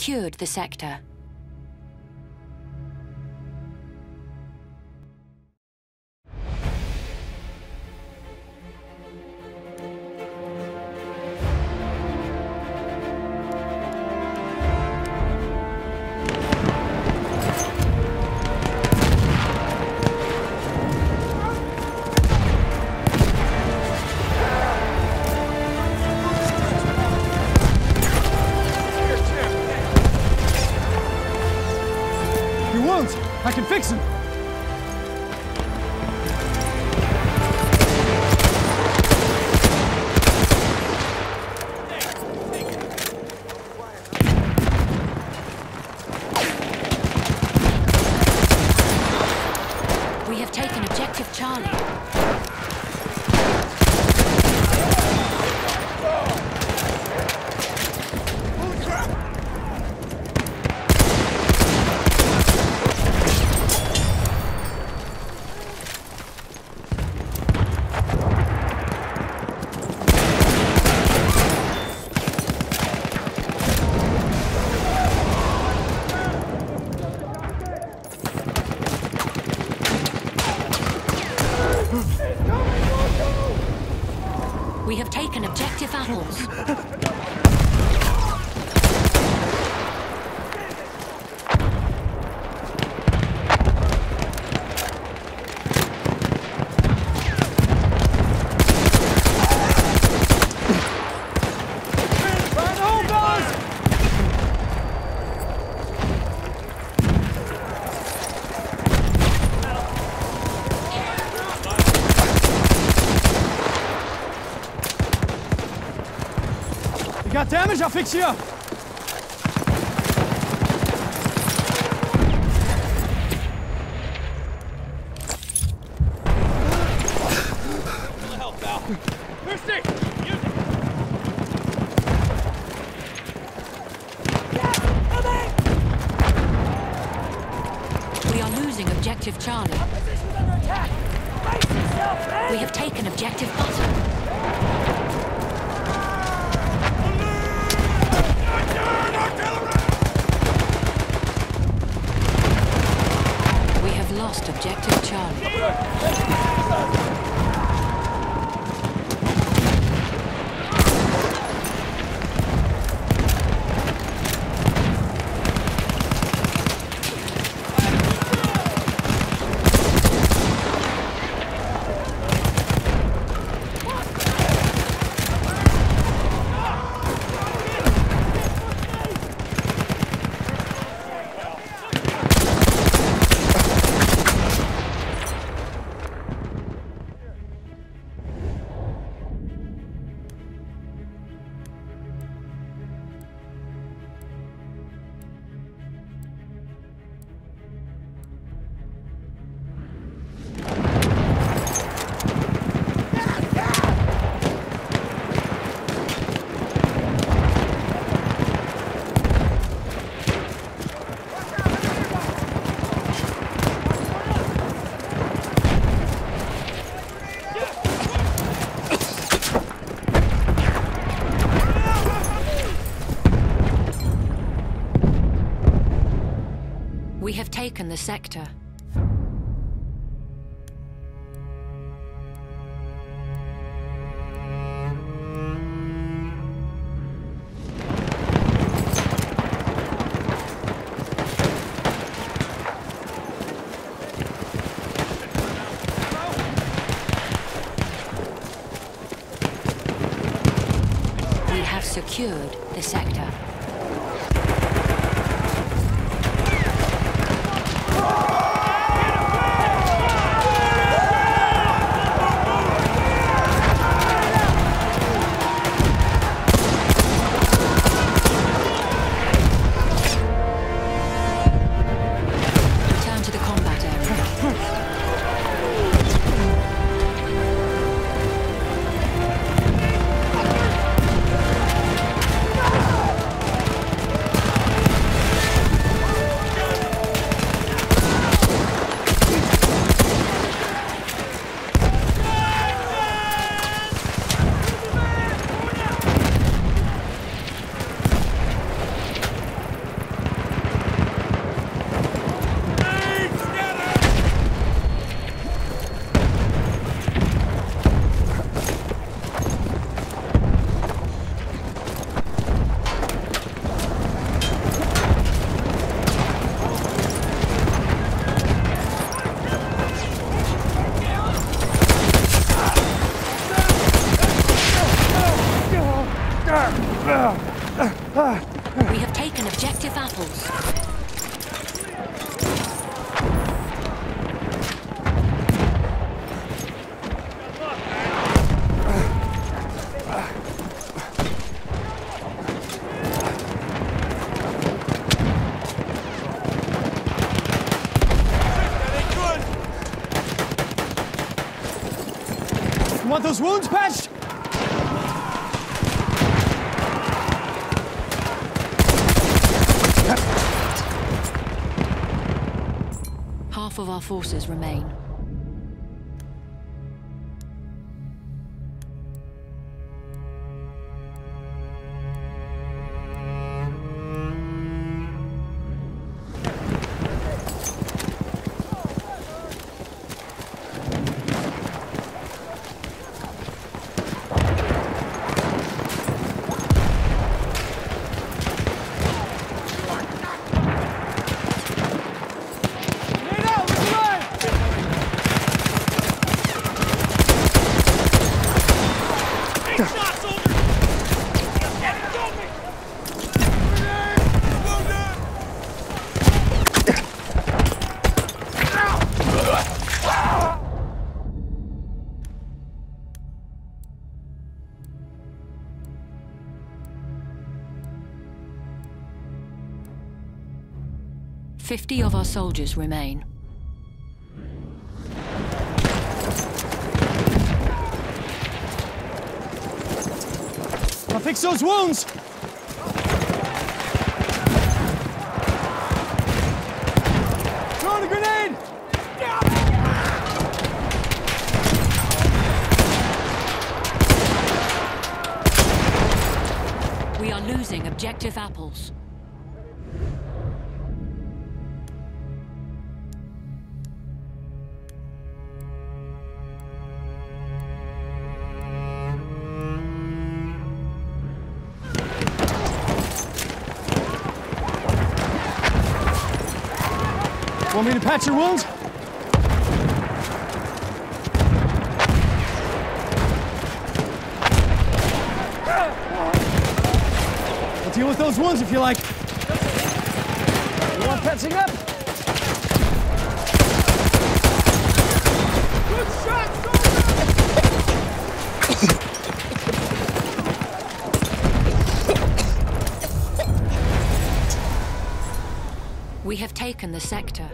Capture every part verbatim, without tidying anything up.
secured the sector. I can fix him! We have taken objective Charlie. We have taken objective apples. Got damage? I'll fix you up. Help, pal. Thirsty! Use it! Yes! We are losing objective Charlie. Our position's under attack! Brace yourself, man! We have taken objective Butter. Lost objective Charlie. We have taken the sector. We have secured the sector. taken objective apples. You want those wounds patched? Half of our forces remain. Fifty of our soldiers remain. I'll fix those wounds! Throwing a grenade! We are losing objective apples. Want me to patch your wounds? I'll deal with those wounds if you like. You want patching up? Good shot, We have taken the sector.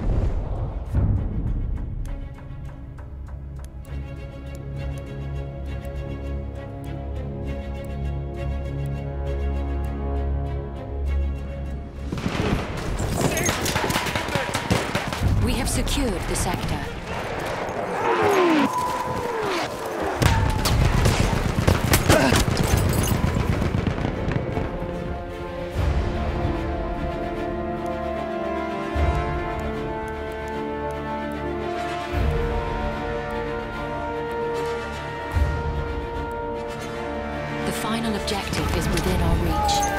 We have secured the sector. The final objective is within our reach.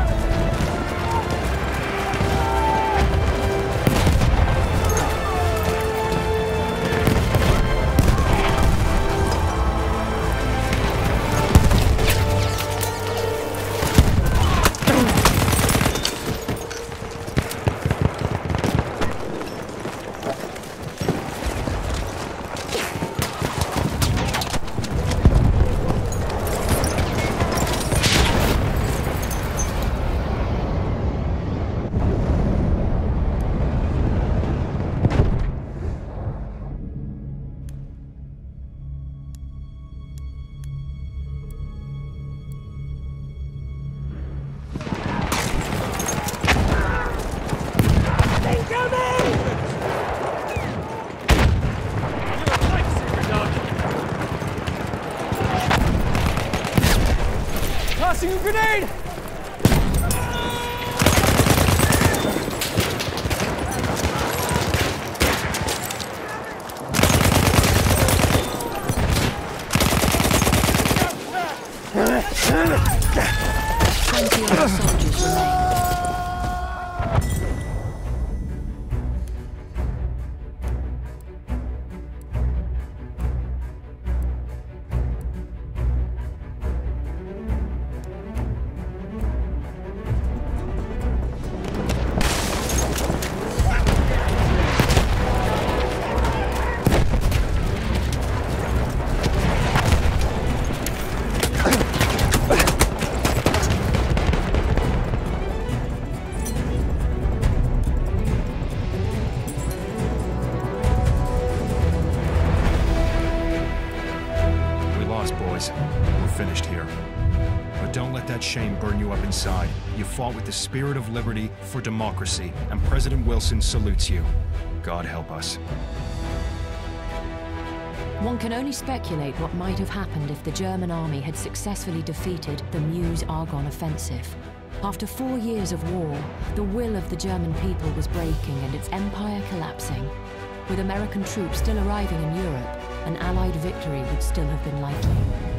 Tossing a grenade! Twenty of our soldiers remain. shame burn you up inside. You fought with the spirit of liberty for democracy, and President Wilson salutes you. God help us. One can only speculate what might have happened if the German army had successfully defeated the Meuse-Argonne offensive. After four years of war, the will of the German people was breaking and its empire collapsing. With American troops still arriving in Europe, an Allied victory would still have been likely.